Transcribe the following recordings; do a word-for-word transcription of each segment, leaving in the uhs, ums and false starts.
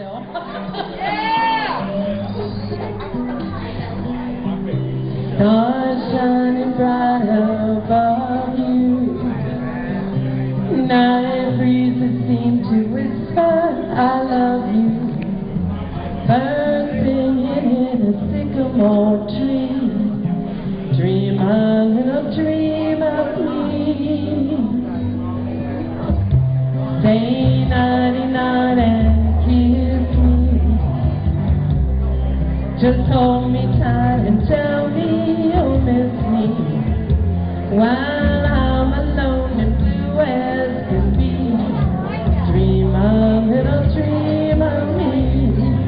still. Yeah! Stars shining bright above you. Night breezes seem to whisper, I love you. Birds singing in a sycamore tree. Dream a little dream of me. Say nighty-night and kiss me. Just hold me tight and tell me you'll miss me while I'm alone and blue as can be. Dream a little dream of me.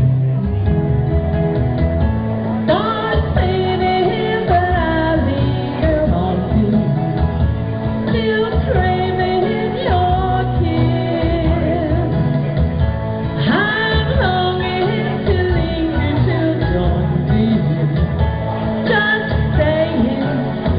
Stars fading, but I linger on to still craving your kiss. I'm longing to linger till dawn. Just staying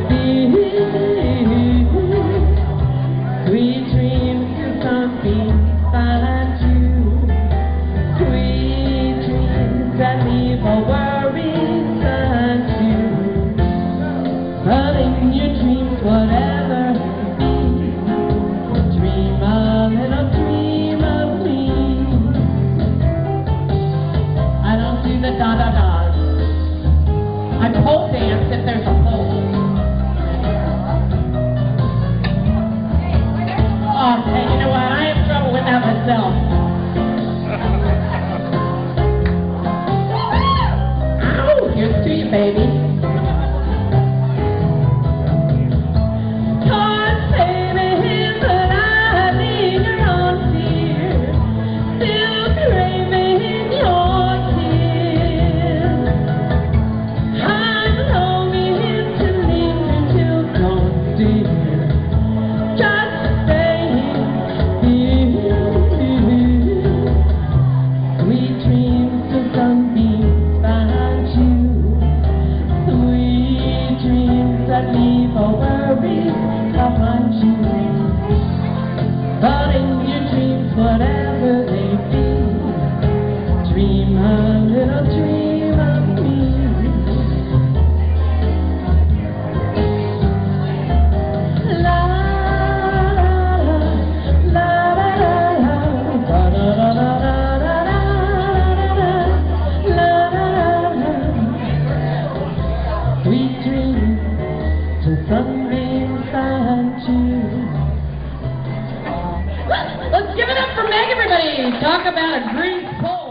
here. Sweet dreams till something find you. Sweet dreams that leave all worries behind you. But in your dreams, whatever it be, dream a little dream of me. I don't do the da-da-das. I pole dance if there's a pole. Oh, hey, you know what? I have trouble with that myself. Ow! Here's to you, baby. Stars fading, but I linger on, dear. Still craving your kiss. I'm longing to linger till dawn, dear. Just staying here. Sweet dreams till sunbeams find you. Sweet dreams that leave all worries behind you. But in your dreams, whatever they be, dream a little dream of me. La la la la la la la. Sweet dreams till sunbeams find you. Let's give it up for Meg, everybody. Talk about a green pole.